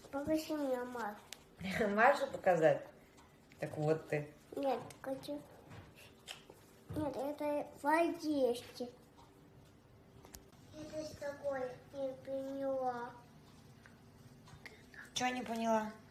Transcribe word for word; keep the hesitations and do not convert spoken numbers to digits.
Покажи мне Машу. Машу показать? Так вот ты. Нет, хочу. Нет, это в одежде. Это с тобой не поняла. Чего не поняла?